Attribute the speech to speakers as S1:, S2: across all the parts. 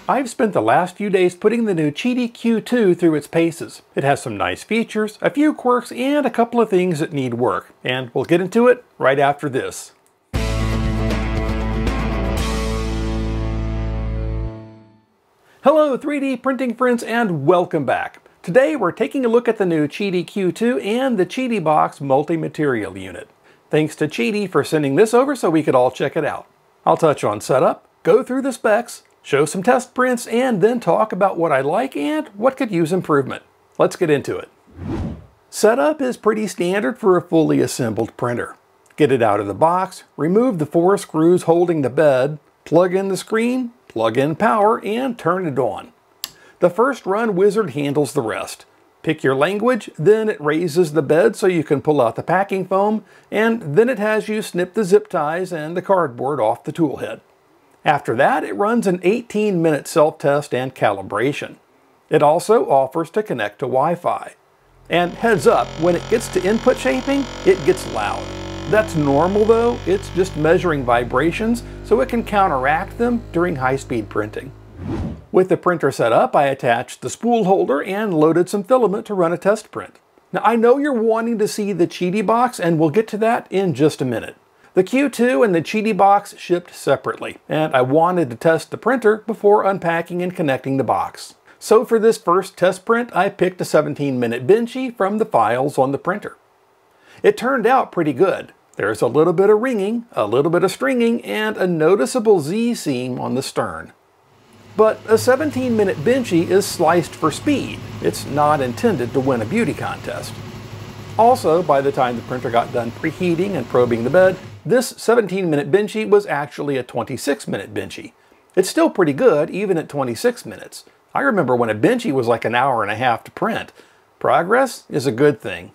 S1: I've spent the last few days putting the new Qidi Q2 through its paces. It has some nice features, a few quirks, and a couple of things that need work. And we'll get into it right after this. Hello 3D printing friends and welcome back. Today we're taking a look at the new Qidi Q2 and the Qidi Box multi-material unit. Thanks to Qidi for sending this over so we could all check it out. I'll touch on setup, go through the specs, show some test prints, and then talk about what I like and what could use improvement. Let's get into it. Setup is pretty standard for a fully assembled printer. Get it out of the box, remove the 4 screws holding the bed, plug in the screen, plug in power, and turn it on. The first run wizard handles the rest. Pick your language, then it raises the bed so you can pull out the packing foam, and then it has you snip the zip ties and the cardboard off the tool head. After that, it runs an 18-minute self-test and calibration. It also offers to connect to Wi-Fi. And heads up, when it gets to input shaping, it gets loud. That's normal though, it's just measuring vibrations so it can counteract them during high-speed printing. With the printer set up, I attached the spool holder and loaded some filament to run a test print. Now I know you're wanting to see the Qidi box, and we'll get to that in just a minute. The Q2 and the Qidi box shipped separately, and I wanted to test the printer before unpacking and connecting the box. So for this first test print, I picked a 17-minute benchy from the files on the printer. It turned out pretty good. There's a little bit of ringing, a little bit of stringing, and a noticeable Z-seam on the stern. But a 17-minute benchy is sliced for speed. It's not intended to win a beauty contest. Also, by the time the printer got done preheating and probing the bed, this 17-minute benchy was actually a 26-minute benchy. It's still pretty good, even at 26 minutes. I remember when a benchy was like an hour and a half to print. Progress is a good thing.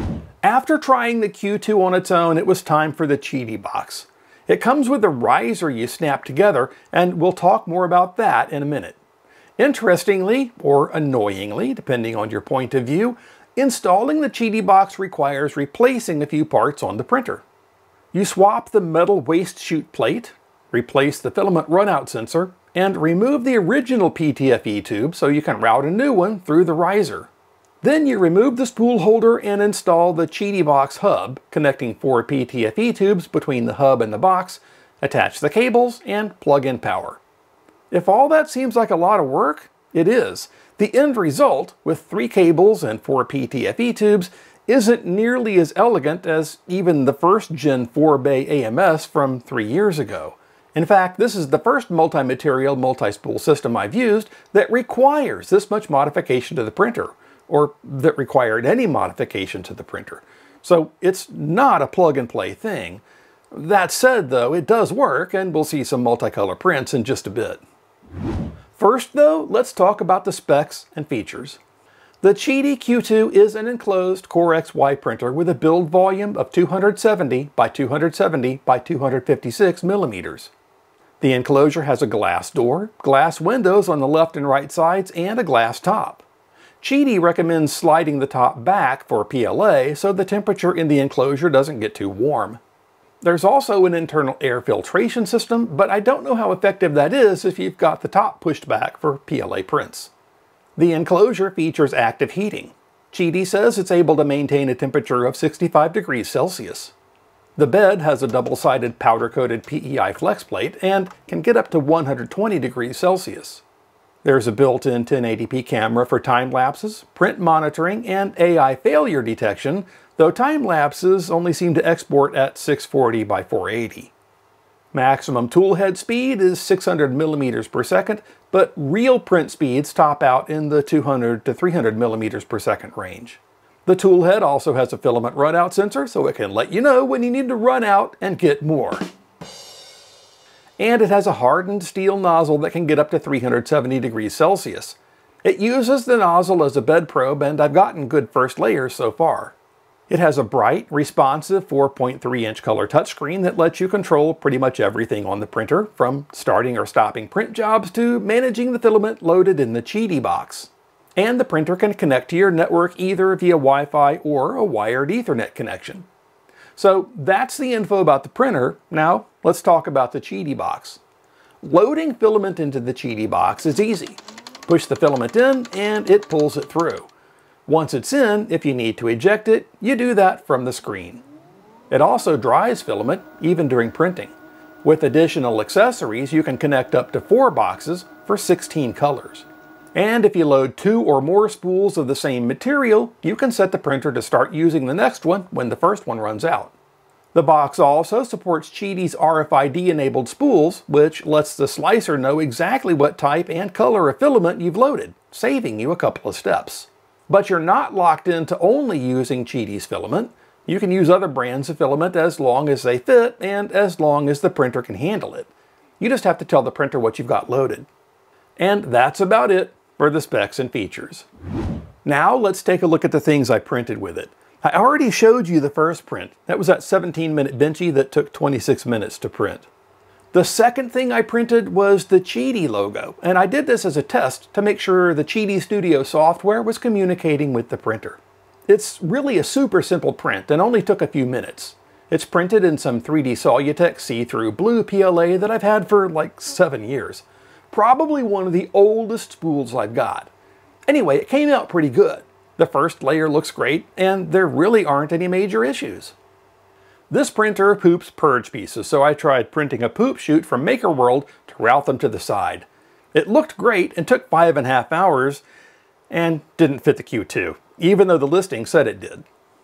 S1: After trying the Q2 on its own, it was time for the Qidi box. It comes with a riser you snap together, and we'll talk more about that in a minute. Interestingly, or annoyingly, depending on your point of view, installing the Qidi box requires replacing a few parts on the printer. You swap the metal waste chute plate, replace the filament runout sensor, and remove the original PTFE tube so you can route a new one through the riser. Then you remove the spool holder and install the Qidi box hub, connecting 4 PTFE tubes between the hub and the box, attach the cables, and plug in power. If all that seems like a lot of work, it is. The end result, with 3 cables and 4 PTFE tubes, isn't nearly as elegant as even the first Gen 4 Bay AMS from 3 years ago. In fact, this is the first multi-material, multi-spool system I've used that requires this much modification to the printer, or that required any modification to the printer. So it's not a plug-and-play thing. That said though, it does work, and we'll see some multicolor prints in just a bit. First though, let's talk about the specs and features. The Qidi Q2 is an enclosed Core XY printer with a build volume of 270 by 270 by 256 millimeters. The enclosure has a glass door, glass windows on the left and right sides, and a glass top. Qidi recommends sliding the top back for PLA so the temperature in the enclosure doesn't get too warm. There's also an internal air filtration system, but I don't know how effective that is if you've got the top pushed back for PLA prints. The enclosure features active heating. Qidi says it's able to maintain a temperature of 65 degrees Celsius. The bed has a double-sided powder-coated PEI flex plate and can get up to 120 degrees Celsius. There's a built-in 1080p camera for time lapses, print monitoring, and AI failure detection, though time lapses only seem to export at 640 by 480. Maximum tool head speed is 600 millimeters per second, but real print speeds top out in the 200 to 300 millimeters per second range. The tool head also has a filament runout sensor, so it can let you know when you need to run out and get more. And it has a hardened steel nozzle that can get up to 370 degrees Celsius. It uses the nozzle as a bed probe, and I've gotten good first layers so far. It has a bright, responsive 4.3-inch color touchscreen that lets you control pretty much everything on the printer, from starting or stopping print jobs to managing the filament loaded in the Qidi box. And the printer can connect to your network either via Wi-Fi or a wired Ethernet connection. So that's the info about the printer. Now let's talk about the Qidi box. Loading filament into the Qidi box is easy. Push the filament in and it pulls it through. Once it's in, if you need to eject it, you do that from the screen. It also dries filament, even during printing. With additional accessories, you can connect up to 4 boxes for 16 colors. And if you load 2 or more spools of the same material, you can set the printer to start using the next one when the first one runs out. The box also supports Qidi's RFID-enabled spools, which lets the slicer know exactly what type and color of filament you've loaded, saving you a couple of steps. But you're not locked into only using Qidi's filament. You can use other brands of filament as long as they fit and as long as the printer can handle it. You just have to tell the printer what you've got loaded. And that's about it for the specs and features. Now let's take a look at the things I printed with it. I already showed you the first print. That was that 17-minute Benchy that took 26 minutes to print. The second thing I printed was the Qidi logo, and I did this as a test to make sure the Qidi Studio software was communicating with the printer. It's really a super simple print and only took a few minutes. It's printed in some 3D Solutech see-through blue PLA that I've had for like 7 years. Probably one of the oldest spools I've got. Anyway, it came out pretty good. The first layer looks great, and there really aren't any major issues. This printer poops Purge pieces, so I tried printing a poop chute from MakerWorld to route them to the side. It looked great and took 5.5 hours, and didn't fit the Q2, even though the listing said it did.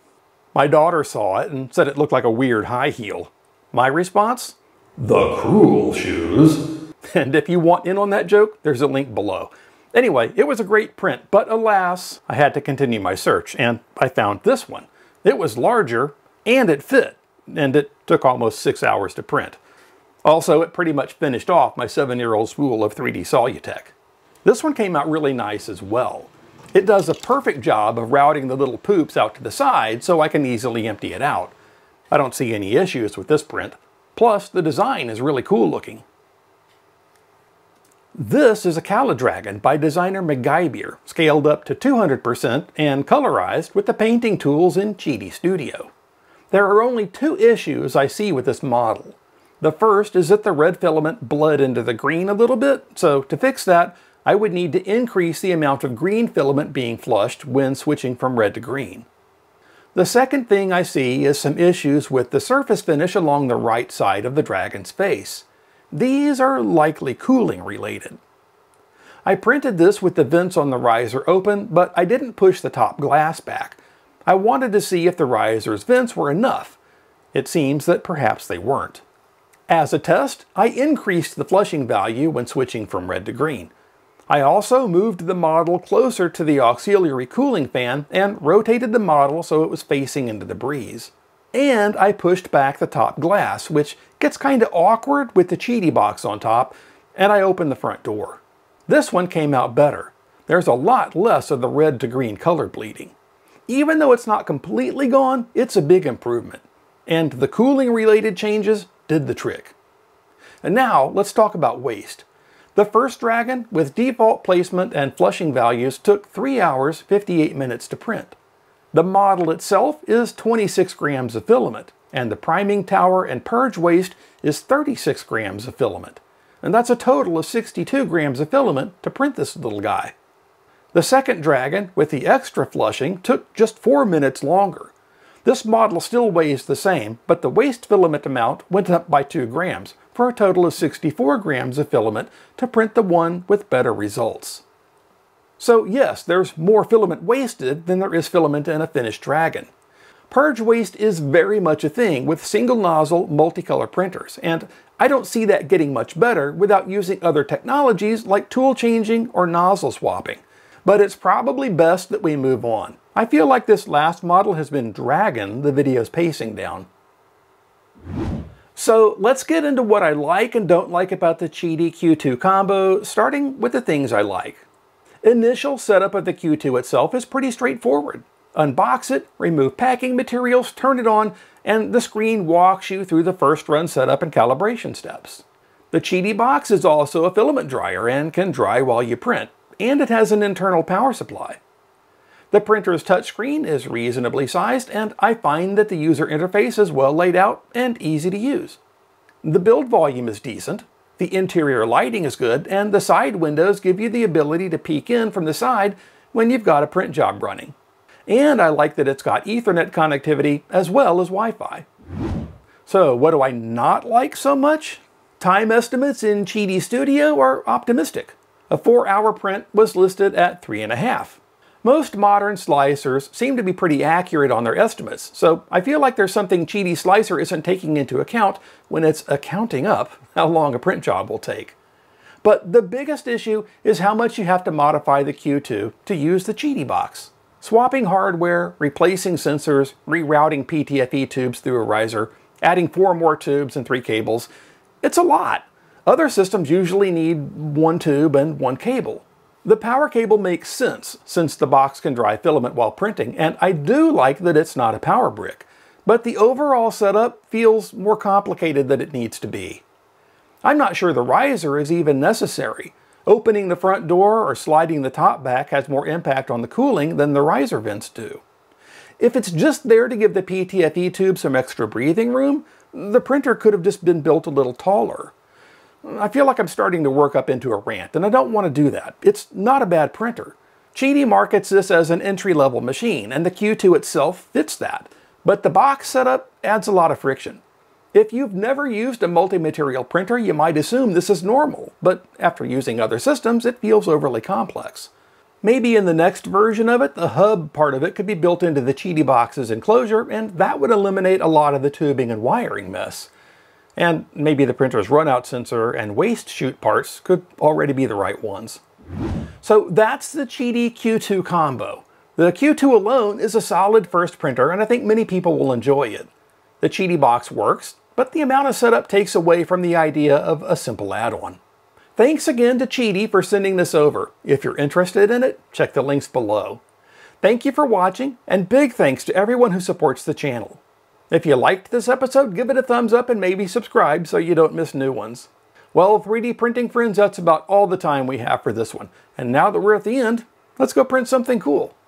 S1: My daughter saw it and said it looked like a weird high heel. My response? The cruel shoes. And if you want in on that joke, there's a link below. Anyway, it was a great print, but alas, I had to continue my search, and I found this one. It was larger, and it fit, and it took almost 6 hours to print. Also, it pretty much finished off my 7-year-old spool of 3D Solutech. This one came out really nice as well. It does a perfect job of routing the little poops out to the side so I can easily empty it out. I don't see any issues with this print. Plus, the design is really cool looking. This is a Cali-Dragon by designer MacGyver, scaled up to 200% and colorized with the painting tools in Qidi Studio. There are only 2 issues I see with this model. The first is that the red filament bled into the green a little bit, so to fix that, I would need to increase the amount of green filament being flushed when switching from red to green. The second thing I see is some issues with the surface finish along the right side of the dragon's face. These are likely cooling related. I printed this with the vents on the riser open, but I didn't push the top glass back. I wanted to see if the riser's vents were enough. It seems that perhaps they weren't. As a test, I increased the flushing value when switching from red to green. I also moved the model closer to the auxiliary cooling fan and rotated the model so it was facing into the breeze. And I pushed back the top glass, which gets kind of awkward with the Qidi box on top, and I opened the front door. This one came out better. There's a lot less of the red to green color bleeding. Even though it's not completely gone, it's a big improvement. And the cooling related changes did the trick. And now let's talk about waste. The first Dragon, with default placement and flushing values, took 3 hours, 58 minutes to print. The model itself is 26 grams of filament, and the priming tower and purge waste is 36 grams of filament. And that's a total of 62 grams of filament to print this little guy. The second Dragon, with the extra flushing, took just 4 minutes longer. This model still weighs the same, but the waste filament amount went up by 2 grams, for a total of 64 grams of filament to print the one with better results. So yes, there's more filament wasted than there is filament in a finished Dragon. Purge waste is very much a thing with single nozzle multicolor printers, and I don't see that getting much better without using other technologies like tool changing or nozzle swapping. But it's probably best that we move on. I feel like this last model has been dragging the video's pacing down. So let's get into what I like and don't like about the Qidi Q2 combo, starting with the things I like. Initial setup of the Q2 itself is pretty straightforward. Unbox it, remove packing materials, turn it on, and the screen walks you through the first run setup and calibration steps. The Qidi box is also a filament dryer and can dry while you print, and it has an internal power supply. The printer's touchscreen is reasonably sized, and I find that the user interface is well laid out and easy to use. The build volume is decent. The interior lighting is good, and the side windows give you the ability to peek in from the side when you've got a print job running. And I like that it's got Ethernet connectivity as well as Wi-Fi. So what do I not like so much? Time estimates in Qidi Studio are optimistic. A 4-hour print was listed at 3.5. Most modern slicers seem to be pretty accurate on their estimates, so I feel like there's something Qidi Slicer isn't taking into account when it's accounting up how long a print job will take. But the biggest issue is how much you have to modify the Q2 to use the Qidi box. Swapping hardware, replacing sensors, rerouting PTFE tubes through a riser, adding 4 more tubes and 3 cables, it's a lot. Other systems usually need 1 tube and 1 cable. The power cable makes sense since the box can dry filament while printing, and I do like that it's not a power brick. But the overall setup feels more complicated than it needs to be. I'm not sure the riser is even necessary. Opening the front door or sliding the top back has more impact on the cooling than the riser vents do. If it's just there to give the PTFE tube some extra breathing room, the printer could have just been built a little taller. I feel like I'm starting to work up into a rant, and I don't want to do that. It's not a bad printer. Qidi markets this as an entry-level machine, and the Q2 itself fits that. But the box setup adds a lot of friction. If you've never used a multi-material printer, you might assume this is normal, but after using other systems, it feels overly complex. Maybe in the next version of it, the hub part of it could be built into the Qidi box's enclosure, and that would eliminate a lot of the tubing and wiring mess. And maybe the printer's runout sensor and waste chute parts could already be the right ones. So that's the Qidi Q2 combo. The Q2 alone is a solid first printer, and I think many people will enjoy it. The Qidi box works, but the amount of setup takes away from the idea of a simple add-on. Thanks again to Qidi for sending this over. If you're interested in it, check the links below. Thank you for watching, and big thanks to everyone who supports the channel. If you liked this episode, give it a thumbs up and maybe subscribe so you don't miss new ones. Well, 3D printing friends, that's about all the time we have for this one. And now that we're at the end, let's go print something cool.